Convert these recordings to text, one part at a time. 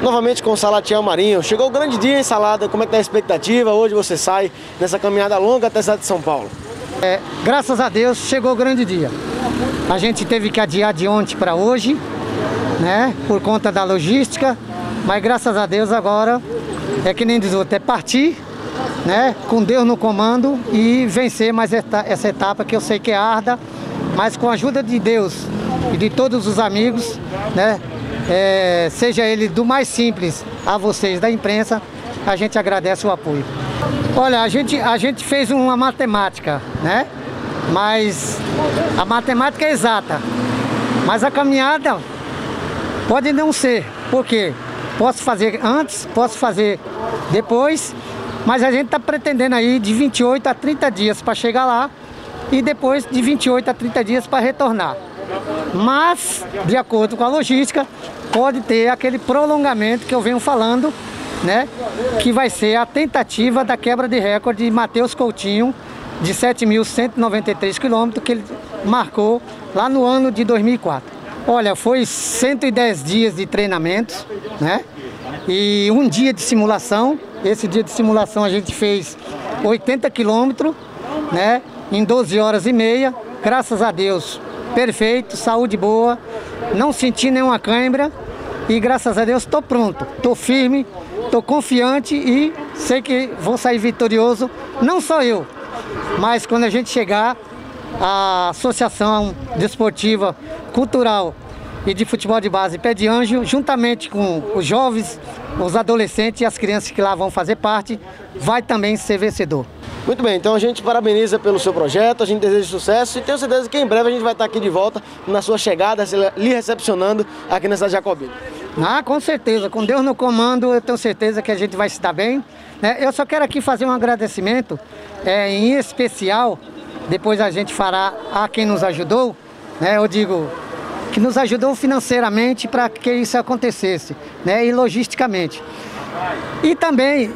novamente com o Salatiel Marinho. Chegou o grande dia, hein, Salada? Como é que tá a expectativa? Hoje você sai nessa caminhada longa até a cidade de São Paulo. Graças a Deus chegou o grande dia. A gente teve que adiar de ontem para hoje, né? Por conta da logística, mas graças a Deus agora é que nem diz o outro, é partir, né? Com Deus no comando e vencer mais essa etapa que eu sei que é árdua, mas com a ajuda de Deus e de todos os amigos, né? Seja ele do mais simples a vocês da imprensa, a gente agradece o apoio. Olha, a gente fez uma matemática, né? Mas a matemática é exata, mas a caminhada pode não ser, porque posso fazer antes, posso fazer depois, mas a gente está pretendendo aí de 28 a 30 dias para chegar lá e depois de 28 a 30 dias para retornar. Mas, de acordo com a logística, pode ter aquele prolongamento que eu venho falando, né? Que vai ser a tentativa da quebra de recorde de Matheus Coutinho, de 7.193 quilômetros, que ele marcou lá no ano de 2004. Olha, foi 110 dias de treinamentos, né? E um dia de simulação. Esse dia de simulação a gente fez 80 quilômetros, né? Em 12 horas e meia. Graças a Deus, perfeito, saúde boa, não senti nenhuma cãibra e graças a Deus estou pronto, estou firme, estou confiante e sei que vou sair vitorioso, não só eu, mas quando a gente chegar, a Associação Desportiva, Cultural e de Futebol de Base Pé de Anjo, juntamente com os jovens, os adolescentes e as crianças que lá vão fazer parte, vai também ser vencedor. Muito bem, então a gente parabeniza pelo seu projeto, a gente deseja sucesso e tenho certeza que em breve a gente vai estar aqui de volta na sua chegada, lhe recepcionando aqui na cidade de Jacobina. Com certeza, com Deus no comando, eu tenho certeza que a gente vai se dar bem, né? Eu só quero aqui fazer um agradecimento, em especial, depois a gente fará a quem nos ajudou, né? Eu digo que nos ajudou financeiramente para que isso acontecesse, né? E logisticamente. E também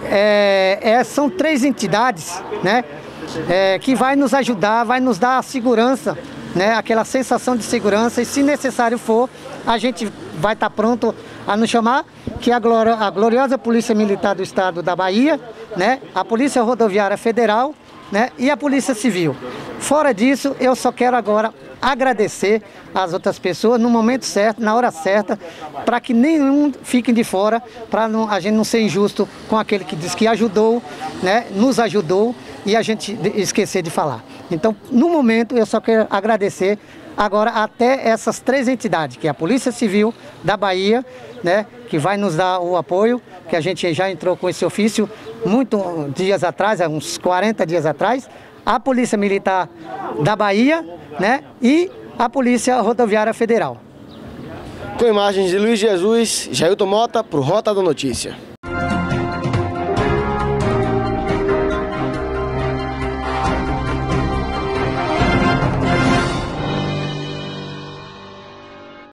são 3 entidades, né? Que vai nos ajudar, vai nos dar a segurança, né? Aquela sensação de segurança e se necessário for, a gente vai estar pronto a nos chamar, que é a gloriosa Polícia Militar do Estado da Bahia, né? A Polícia Rodoviária Federal, né? E a Polícia Civil. Fora disso, eu só quero agora agradecer às outras pessoas no momento certo, na hora certa, para que nenhum fique de fora, para a gente não ser injusto com aquele que diz que ajudou, né, nos ajudou e a gente esquecer de falar. Então, no momento, eu só quero agradecer agora até essas 3 entidades, que é a Polícia Civil da Bahia, né, que vai nos dar o apoio, que a gente já entrou com esse ofício muitos dias atrás, uns 40 dias atrás, a Polícia Militar da Bahia, né, e a Polícia Rodoviária Federal. Com imagens de Luiz Jesus, Jailton Mota, para o Rota da Notícia.